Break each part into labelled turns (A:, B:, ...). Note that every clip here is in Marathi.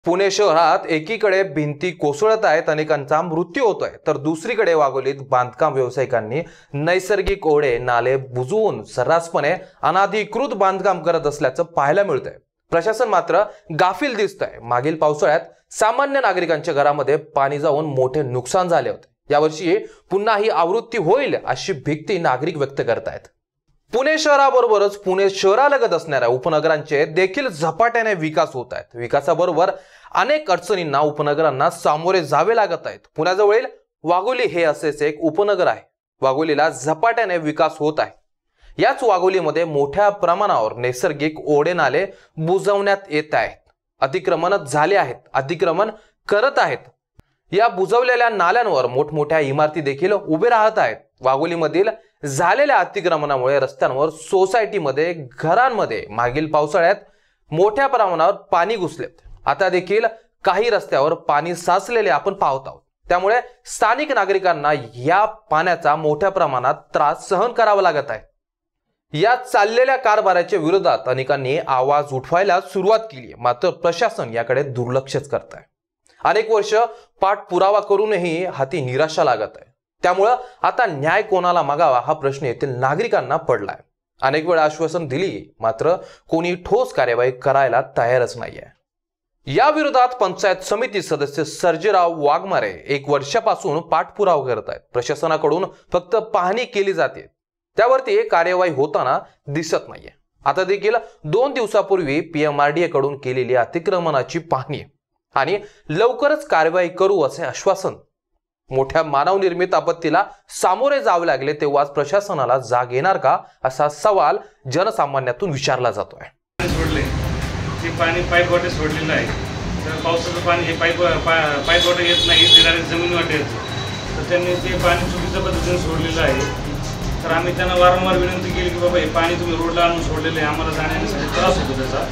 A: पुणे शहरात एकीकडे भिंती कोसळत आहेत, अनेकांचा मृत्यू होतोय, तर दुसरीकडे वाघोलीत बांधकाम व्यावसायिकांनी नैसर्गिक ओढे नाले बुजवून सर्रासपणे अनाधिकृत बांधकाम करत असल्याचं पाहायला मिळतंय। प्रशासन मात्र गाफील दिसतंय। मागील पावसाळ्यात सामान्य नागरिकांच्या घरामध्ये पाणी जाऊन मोठे नुकसान झाले होते। यावर्षी पुन्हा ही आवृत्ती होईल अशी भीती नागरिक व्यक्त करतायत। पुणे शहराबरोबरच पुणे शहरालगत असणाऱ्या उपनगरांचे देखील झपाट्याने विकास होत आहेत। विकासाबरोबर अनेक अडचणींना उपनगरांना सामोरे जावे लागत आहेत। पुण्याजवळील वाघोली हे असेच एक उपनगर आहे। वाघोलीला झपाट्याने विकास होत आहे। याच वाघोलीमध्ये मोठ्या प्रमाणावर नैसर्गिक ओढे नाले बुजवण्यात येत आहेत। अतिक्रमण झाले आहेत, अतिक्रमण करत आहेत। या बुजवलेल्या नाल्यांवर मोठमोठ्या इमारती देखील उभे राहत आहेत। वाघोलीमधील झालेल्या अतिक्रमणामुळे रस्त्यांवर, सोसायटीमध्ये, घरांमध्ये मागील पावसाळ्यात मोठ्या प्रमाणावर पाणी घुसलेत। आता देखील काही रस्त्यावर पाणी साचलेले आपण पाहत आहोत। त्यामुळे स्थानिक नागरिकांना या पाण्याचा मोठ्या प्रमाणात त्रास सहन करावा लागत आहे। या चाललेल्या कारभाराच्या विरोधात अनेकांनी आवाज उठवायला सुरुवात केली आहे, मात्र प्रशासन याकडे दुर्लक्षच करत आहे। अनेक वर्ष पाठपुरावा करूनही हाती निराशा लागत आहे। त्यामुळे आता न्याय कोणाला मागावा हा प्रश्न येथील नागरिकांना पडलाय। अनेक वेळा आश्वासन दिली, मात्र कोणी ठोस कार्यवाही करायला तयारच नाहीये। या विरोधात पंचायत समिती सदस्य सर्जेराव वाघमारे 1 वर्षापासून पाठपुरावा करत आहेत। प्रशासनाकडून फक्त पाहणी केली जाते, त्यावरती कार्यवाही होताना दिसत नाहीये। आता देखील 2 दिवसापूर्वी पीएमआरडीए कडून केलेली अतिक्रमणाची पाहणी आणि लवकरच कार्यवाही करू असे आश्वासन। मोठ्या मानवनिर्मित आपत्तीला सामोरे जावे लागले तेव्हाच प्रशासनाला जाग येणार का असा सवाल जनसामान्यातून विचारला जातोय।
B: ते पाणी पाईप वाटे सोडलेलं आहे, तर पावसाचं पाणी हे पाईप वाटे येत नाही, ते डायरेक्ट जमीन वाटे येतं। तर त्यांनी ते पाणी चुकीच्या पद्धतीने सोडलेलं आहे। तर आम्ही त्यांना वारंवार विनंती केली की बाबा हे पाणी तुम्ही रोडला आणून सोडलेलं आहे, आम्हाला जाण्यासाठी त्रास होतो त्याचा।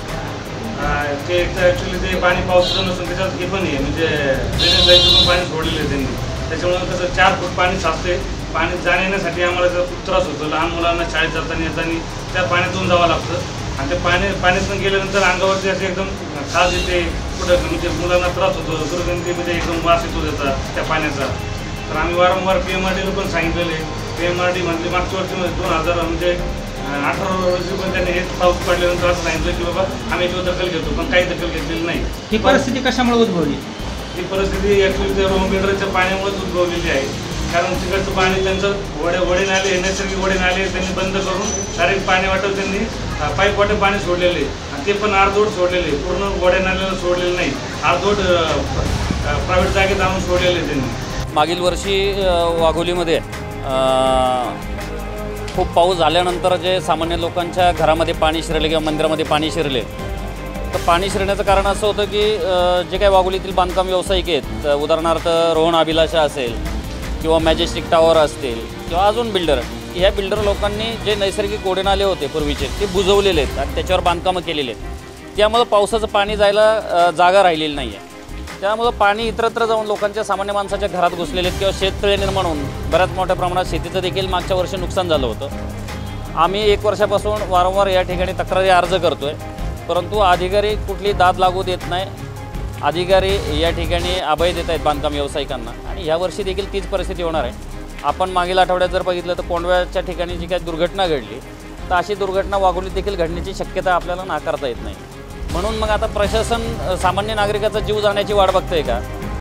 B: ते ॲक्च्युली ते पाणी पावसाचं नसून त्याच्यात हे पण आहे, म्हणजे ड्रेनेज लाईनचं पाणी सोडलेलं आहे त्यांनी। त्याच्यामुळे कसं 4 फूट पाणी साचते। पाणी जाण्यासाठी आम्हाला खूप त्रास होतो। लहान मुलांना शाळेत जाताना येताना त्या पाण्यातून जावं लागतं आणि ते पाण्यातून गेल्यानंतर अंगावरती असे एकदम खाज येते, कुठं म्हणजे मुलांना त्रास होतो, दुर्गंधीमध्ये एकदम वास येतो त्याचा त्या पाण्याचा। तर आम्ही वारंवार पीएमआरडीला पण सांगितलेलं आहे। पीएमआरडी म्हणजे मागच्या वर्षी 2018 म्हणजे 18 वर्षी पण त्यांनी हे पाऊस पडल्यानंतर असं सांगितलं की बाबा आम्ही याच्यावर दखल घेतो, पण काही दखल घेतलेली नाही।
C: ही परिस्थिती कशामुळे उद्भवली?
B: ही परिस्थिती ॲक्च्युली त्या रोमबिल्डरच्या पाण्यामुळेच उद्भवलेली आहे। कारण तिकडचं पाणी त्यांचं वडे नाले, नैसर्गिक वडे नाले त्यांनी बंद करून डायरेक्ट पाणी वाटप त्यांनी पाईप वाटे पाणी सोडलेले, आणि ते पण अर्धवट सोडलेले, पूर्ण वडे नाल्याला सोडलेलं नाही, अर्धवट प्रायव्हेट जागेत आणून सोडलेले त्यांनी।
D: मागील वर्षी वाघोलीमध्ये खूप पाऊस झाल्यानंतर जे सामान्य लोकांच्या घरामध्ये पाणी शिरले किंवा मंदिरामध्ये पाणी शिरले, तर पाणी शिरण्याचं कारण असं होतं की जे काही वाघोलीतील बांधकाम व्यावसायिक आहेत, उदाहरणार्थ रोहन अभिलाषा असेल किंवा मॅजेस्टिक टॉवर असतील किंवा अजून बिल्डर, ह्या बिल्डर लोकांनी जे नैसर्गिक ओढे नाले होते पूर्वीचे ते बुजवलेले आहेत आणि त्याच्यावर बांधकामं केलेले आहेत। त्यामुळं पावसाचं पाणी जायला जागा राहिलेली नाही आहे। त्यामुळं पाणी इतरत्र जाऊन लोकांच्या, सामान्य माणसाच्या घरात घुसलेले आहेत किंवा शेततळे निर्माण होऊन बऱ्याच मोठ्या प्रमाणात शेतीचं देखील मागच्या वर्षी नुकसान झालं होतं। आम्ही 1 वर्षापासून वारंवार या ठिकाणी तक्रारी अर्ज करतो आहे, परंतु अधिकारी कुठली दाद लागू देत नाही। अधिकारी या ठिकाणी अभय देत आहेत बांधकाम व्यावसायिकांना, आणि यावर्षी देखील तीच परिस्थिती होणार आहे। आपण मागील आठवड्यात जर बघितलं तर कोंडव्याच्या ठिकाणी जी काही दुर्घटना घडली, तर अशी दुर्घटना वाघोलीत देखील घडण्याची शक्यता आपल्याला नाकारता येत नाही। म्हणून मग आता प्रशासन सामान्य नागरिकाचा जीव जाण्याची वाट बघतंय का?